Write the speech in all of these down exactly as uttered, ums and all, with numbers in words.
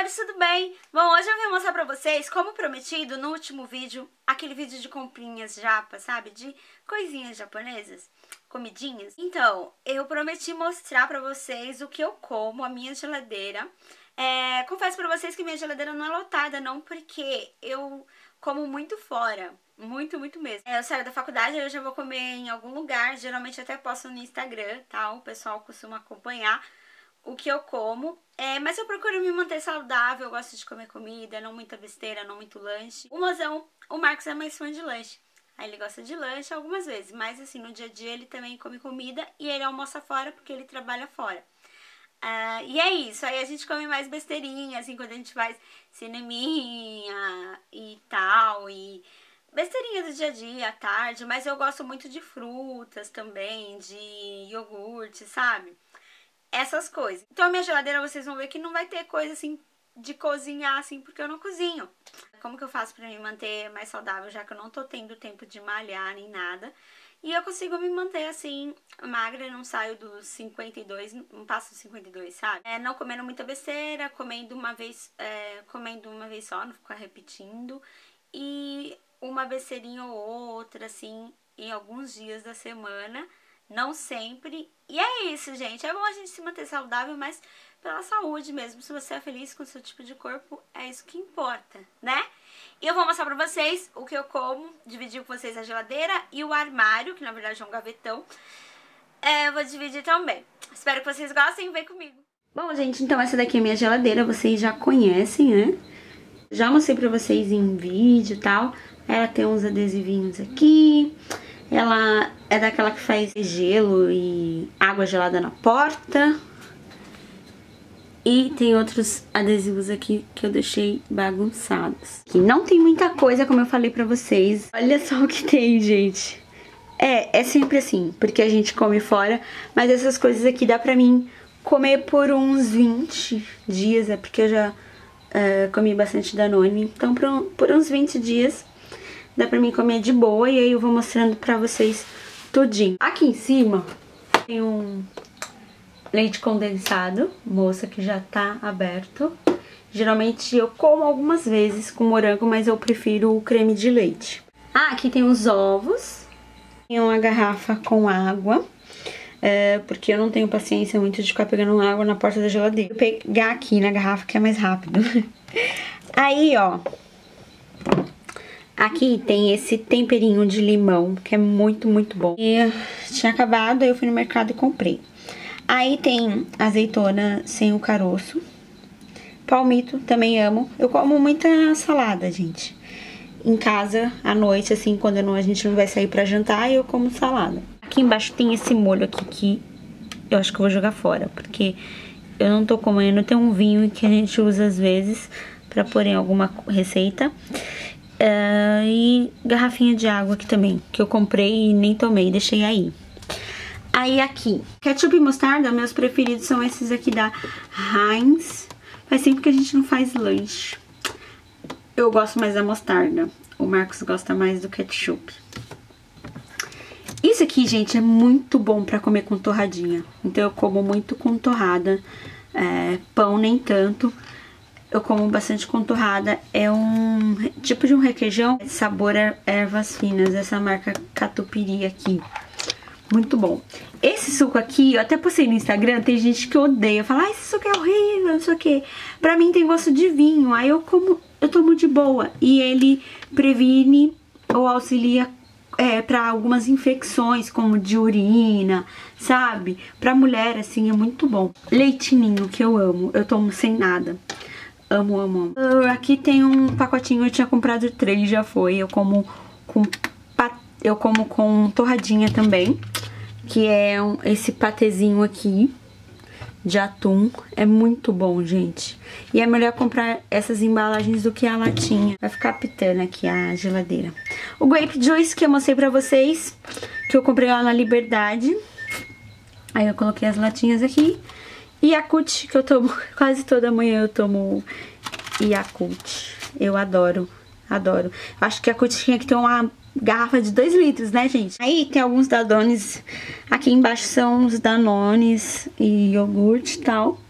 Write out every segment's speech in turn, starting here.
amores, tudo bem? Bom, hoje eu vim mostrar pra vocês, como prometido no último vídeo, aquele vídeo de comprinhas japa, sabe? De coisinhas japonesas, comidinhas. Então, eu prometi mostrar pra vocês o que eu como, a minha geladeira. É, confesso pra vocês que minha geladeira não é lotada, não, porque eu como muito fora. Muito, muito mesmo. É, eu saio da faculdade, eu já vou comer em algum lugar. Geralmente até posto no Instagram, tá? O pessoal costuma acompanhar o que eu como, é, mas eu procuro me manter saudável, eu gosto de comer comida, não muita besteira, não muito lanche. O mozão, o Marcos é mais fã de lanche, aí ele gosta de lanche algumas vezes, mas assim, no dia a dia ele também come comida e ele almoça fora porque ele trabalha fora. Uh, e é isso, aí a gente come mais besteirinha, assim, quando a gente faz cineminha e tal, e besteirinha do dia a dia, à tarde, mas eu gosto muito de frutas também, de iogurte, sabe? Essas coisas. Então a minha geladeira vocês vão ver que não vai ter coisa assim de cozinhar assim, porque eu não cozinho. Como que eu faço pra me manter mais saudável, já que eu não tô tendo tempo de malhar nem nada. E eu consigo me manter assim, magra, não saio dos cinquenta e dois, não passo dos cinquenta e dois, sabe? É, não comendo muita besteira, comendo uma vez, é, comendo uma vez só, não ficar repetindo. E uma besteirinha ou outra, assim, em alguns dias da semana. Não sempre. E é isso, gente. É bom a gente se manter saudável, mas pela saúde mesmo. Se você é feliz com o seu tipo de corpo, é isso que importa, né? E eu vou mostrar pra vocês o que eu como, dividir com vocês a geladeira e o armário, que na verdade é um gavetão. É, eu vou dividir também. Espero que vocês gostem, vem comigo. Bom, gente, então essa daqui é a minha geladeira, vocês já conhecem, né? Já mostrei pra vocês em vídeo e tal. Ela tem uns adesivinhos aqui. Ela é daquela que faz gelo e água gelada na porta. E tem outros adesivos aqui que eu deixei bagunçados. Aqui não tem muita coisa, como eu falei pra vocês. Olha só o que tem, gente. É, é sempre assim, porque a gente come fora. Mas essas coisas aqui dá pra mim comer por uns vinte dias. É porque eu já uh, comi bastante Danone. Então por, um, por uns vinte dias dá pra mim comer de boa, e aí eu vou mostrando pra vocês tudinho. Aqui em cima tem um leite condensado, moça, que já tá aberto. Geralmente eu como algumas vezes com morango, mas eu prefiro o creme de leite. Ah, aqui tem os ovos. Tem uma garrafa com água, é, porque eu não tenho paciência muito de ficar pegando água na porta da geladeira. Vou pegar aqui na garrafa que é mais rápido. Aí, ó. Aqui tem esse temperinho de limão, que é muito, muito bom. E tinha acabado, aí eu fui no mercado e comprei. Aí tem azeitona sem o caroço. Palmito, também amo. Eu como muita salada, gente. Em casa, à noite, assim, quando não, a gente não vai sair pra jantar, eu como salada. Aqui embaixo tem esse molho aqui que eu acho que eu vou jogar fora, porque eu não tô comendo. Tem um vinho que a gente usa às vezes pra pôr em alguma receita. Uh, e garrafinha de água aqui também, que eu comprei e nem tomei, deixei aí. Aí aqui, ketchup e mostarda, meus preferidos são esses aqui da Heinz. Faz tempo que a gente não faz lanche. Eu gosto mais da mostarda, o Marcos gosta mais do ketchup. Isso aqui, gente, é muito bom pra comer com torradinha. Então eu como muito com torrada, é, pão nem tanto. Eu como bastante com torrada. É um tipo de um requeijão, sabor ervas finas, essa marca Catupiry aqui. Muito bom. Esse suco aqui, eu até postei no Instagram, tem gente que odeia, fala, ah, esse suco é horrível, não sei o que. Pra mim tem gosto de vinho, aí eu como, eu tomo de boa. E ele previne ou auxilia é, pra algumas infecções, como de urina, sabe? Pra mulher, assim, é muito bom. Leitinho, que eu amo, eu tomo sem nada. Amo, amo, amo. Aqui tem um pacotinho, eu tinha comprado três, já foi. Eu como com, eu como com torradinha também, que é um, esse patezinho aqui de atum. É muito bom, gente. E é melhor comprar essas embalagens do que a latinha. Vai ficar pitando aqui a geladeira. O Grape Juice que eu mostrei pra vocês, que eu comprei lá na Liberdade. Aí eu coloquei as latinhas aqui. Yakult, que eu tomo quase toda manhã, eu tomo Yakult. Eu adoro, adoro. Acho que Yakult tinha que ter uma garrafa de dois litros, né, gente? Aí tem alguns Danones. Aqui embaixo são os Danones e iogurte e tal.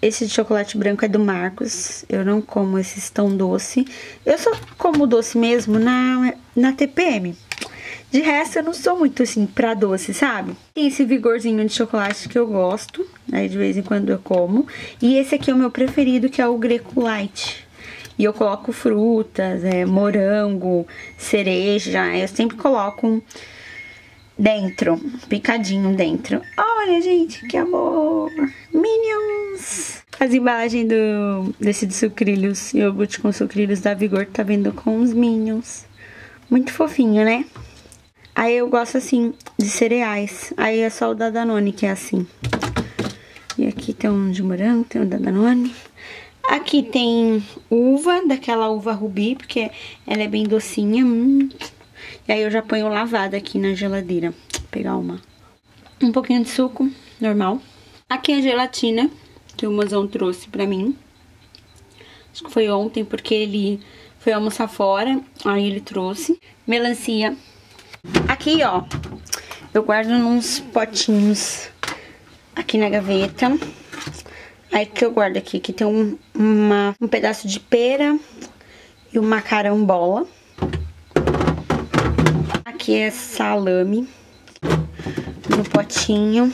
Esse de chocolate branco é do Marcos. Eu não como esses tão doce. Eu só como doce mesmo na, na T P M. De resto, eu não sou muito assim pra doce, sabe? Tem esse vigorzinho de chocolate que eu gosto. Aí de vez em quando eu como. E esse aqui é o meu preferido, que é o Greco Light. E eu coloco frutas, é, morango, cereja. Eu sempre coloco dentro, picadinho dentro. Olha, gente, que amor! Minions! As embalagens do, desse de sucrilhos, iogurte com sucrilhos da Vigor, tá vindo com os Minions. Muito fofinho, né? Aí eu gosto assim de cereais. Aí é só o da Danone que é assim. E aqui tem um de morango, tem um da Danone. Aqui tem uva, daquela uva rubi, porque ela é bem docinha. Hum. E aí eu já ponho lavada aqui na geladeira. Vou pegar uma. Um pouquinho de suco, normal. Aqui é a gelatina que o mozão trouxe pra mim. Acho que foi ontem, porque ele foi almoçar fora. Aí ele trouxe. Melancia. Aqui, ó, eu guardo nos potinhos aqui na gaveta. Aí que eu guardo aqui, que tem um, uma, um pedaço de pera e uma carambola. Aqui é salame no potinho.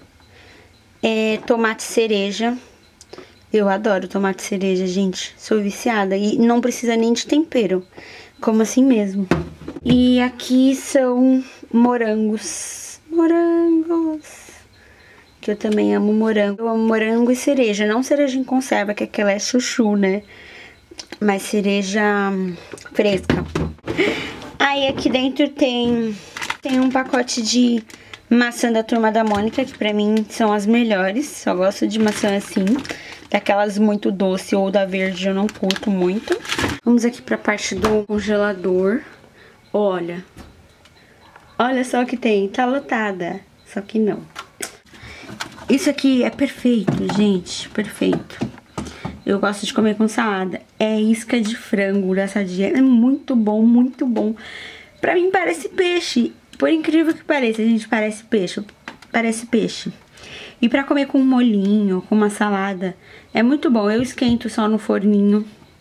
É tomate cereja. Eu adoro tomate cereja, gente. Sou viciada. E não precisa nem de tempero. Como assim mesmo. E aqui são morangos. Morangos. Que eu também amo morango. Eu amo morango e cereja. Não cereja em conserva, que aquela é chuchu, né? Mas cereja fresca. Aí aqui dentro tem, tem um pacote de maçã da Turma da Mônica, que pra mim são as melhores. Só gosto de maçã assim. Daquelas muito doce ou da verde eu não curto muito. Vamos aqui pra parte do congelador. Olha. Olha só o que tem. Tá lotada. Só que não. Isso aqui é perfeito, gente. Perfeito. Eu gosto de comer com salada. É isca de frango da Sadia. É muito bom, muito bom. Pra mim parece peixe. Por incrível que pareça, gente, parece peixe. Parece peixe. E pra comer com um molhinho, com uma salada, é muito bom. Eu esquento só no forninho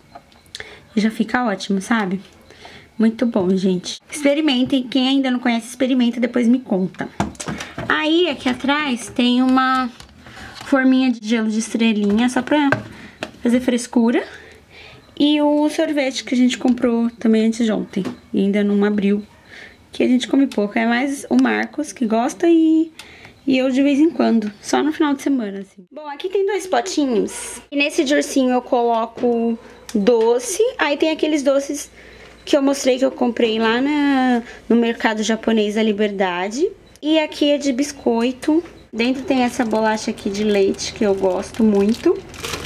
e já fica ótimo, sabe? Muito bom, gente. Experimentem. Quem ainda não conhece, experimenta, depois me conta. Aí, aqui atrás, tem uma forminha de gelo de estrelinha, só pra fazer frescura. E o sorvete que a gente comprou também antes de ontem. E ainda não abriu, que a gente come pouco. É mais o Marcos que gosta e... E eu de vez em quando, só no final de semana, assim. Bom, aqui tem dois potinhos. E nesse de ursinho eu coloco doce. Aí tem aqueles doces que eu mostrei que eu comprei lá na, no mercado japonês da Liberdade. E aqui é de biscoito. Dentro tem essa bolacha aqui de leite, que eu gosto muito.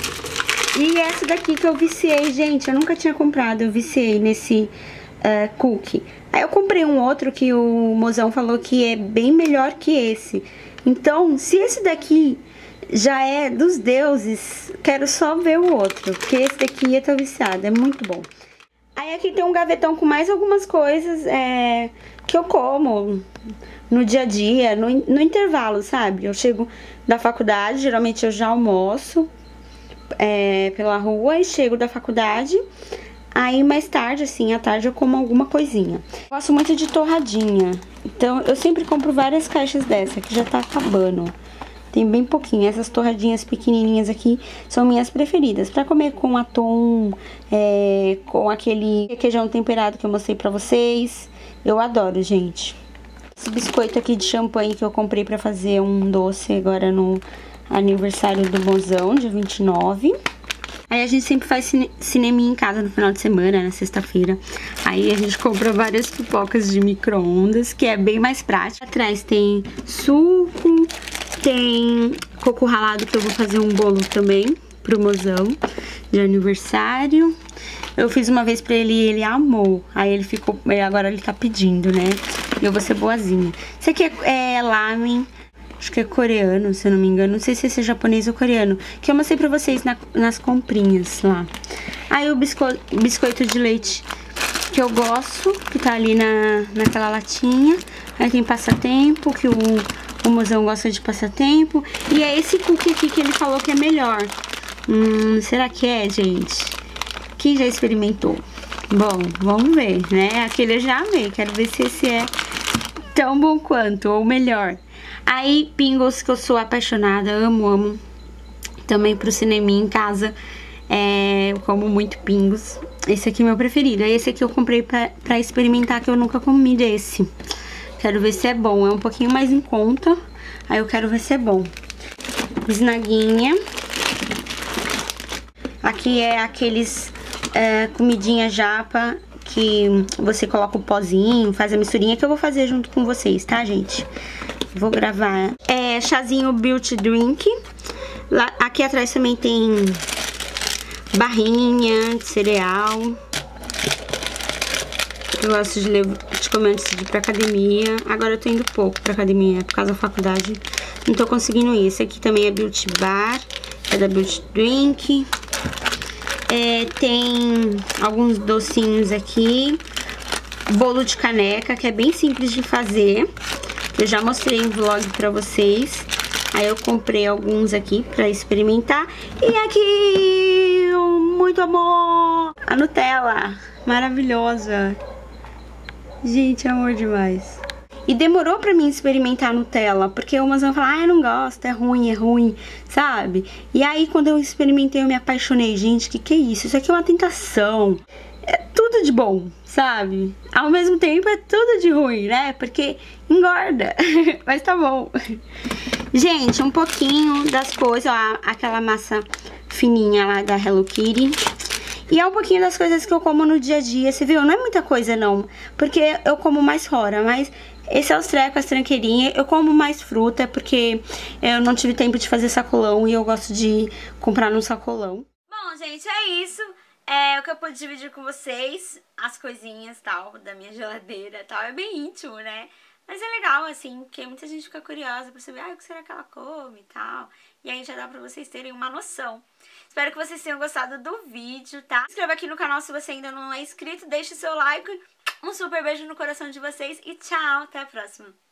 E essa daqui que eu viciei, gente, eu nunca tinha comprado. Eu viciei nesse uh, cookie. Aí eu comprei um outro que o mozão falou que é bem melhor que esse. Então, se esse daqui já é dos deuses, quero só ver o outro, porque esse daqui eu tô viciada, é muito bom. Aí aqui tem um gavetão com mais algumas coisas é, que eu como no dia a dia, no, no intervalo, sabe? Eu chego da faculdade, geralmente eu já almoço é, pela rua e chego da faculdade. Aí mais tarde, assim, à tarde eu como alguma coisinha. Gosto muito de torradinha. Então eu sempre compro várias caixas dessa, que já tá acabando. Tem bem pouquinho. Essas torradinhas pequenininhas aqui são minhas preferidas. Pra comer com atum, é, com aquele requeijão temperado que eu mostrei pra vocês. Eu adoro, gente. Esse biscoito aqui de champanhe que eu comprei pra fazer um doce agora no aniversário do mozão, dia vinte e nove. Aí a gente sempre faz cine cineminha em casa no final de semana, na sexta-feira. Aí a gente compra várias pipocas de micro-ondas, que é bem mais prático. Atrás tem suco, tem coco ralado, que eu vou fazer um bolo também pro mozão de aniversário. Eu fiz uma vez pra ele e ele amou. Aí ele ficou, agora ele tá pedindo, né? E eu vou ser boazinha. Isso aqui é, é lamen. Acho que é coreano, se eu não me engano. Não sei se esse é japonês ou coreano. Que eu mostrei pra vocês na, nas comprinhas lá. Aí o bisco, biscoito de leite que eu gosto, que tá ali na, naquela latinha. Aí tem passatempo, que o, o mozão gosta de passatempo. E é esse cookie aqui que ele falou que é melhor. Hum, será que é, gente? Quem já experimentou? Bom, vamos ver, né? Aquele eu já amei, quero ver se esse é tão bom quanto, ou melhor. Aí, Pringles, que eu sou apaixonada, amo, amo. Também pro cineminha em casa, é, eu como muito Pringles. Esse aqui é meu preferido. Aí esse aqui eu comprei pra, pra experimentar, que eu nunca comi desse. Quero ver se é bom, é um pouquinho mais em conta. Aí eu quero ver se é bom. Bisnaguinha. Aqui é aqueles é, comidinha japa que você coloca o pozinho, faz a misturinha, que eu vou fazer junto com vocês, tá, gente? Vou gravar. É chazinho Built Drink. Lá, aqui atrás também tem barrinha de cereal. Eu gosto de, levar, de comer antes de ir pra academia. Agora eu tô indo pouco pra academia, por causa da faculdade. Não tô conseguindo ir. Esse aqui também é Built Bar, é da Built Drink. É, tem alguns docinhos aqui. Bolo de caneca, que é bem simples de fazer. Eu já mostrei em vlog pra vocês. Aí eu comprei alguns aqui pra experimentar. E aqui, muito amor! A Nutella, maravilhosa. Gente, amor demais. E demorou pra mim experimentar a Nutella, porque umas vão falar, ah, eu não gosto, é ruim, é ruim, sabe? E aí quando eu experimentei eu me apaixonei. Gente, que que é isso? Isso aqui é uma tentação. É tudo de bom, sabe? Ao mesmo tempo é tudo de ruim, né? Porque engorda, mas tá bom. Gente, um pouquinho das coisas, ó, aquela massa fininha lá da Hello Kitty. E é um pouquinho das coisas que eu como no dia a dia, você viu? Não é muita coisa não, porque eu como mais fora, mas esse é os trecos, as tranqueirinhas. Eu como mais fruta, porque eu não tive tempo de fazer sacolão e eu gosto de comprar num sacolão. Bom, gente, é isso. É o que eu pude dividir com vocês, as coisinhas tal, da minha geladeira tal. É bem íntimo, né? Mas é legal, assim, porque muita gente fica curiosa pra saber, ah, o que será que ela come e tal. E aí já dá pra vocês terem uma noção. Espero que vocês tenham gostado do vídeo, tá? Se inscreva aqui no canal se você ainda não é inscrito, deixe seu like. Um super beijo no coração de vocês e tchau, até a próxima.